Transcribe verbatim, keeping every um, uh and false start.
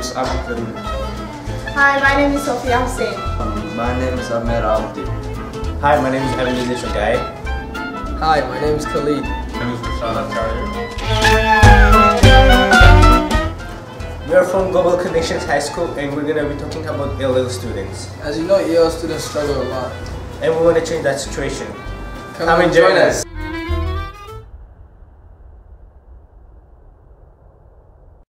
is Abu Karim. Hi, my name is Sophia Hussein. Um, my name is Amir Abdi. Hi, my name is Ebenezer Shogai. Hi, my name is Khalid. My name is Rashad Acharya. We are from Global Connections High School and we're going to be talking about E L L students. As you know, E L L students struggle a lot. And we want to change that situation. Come, Come and join us.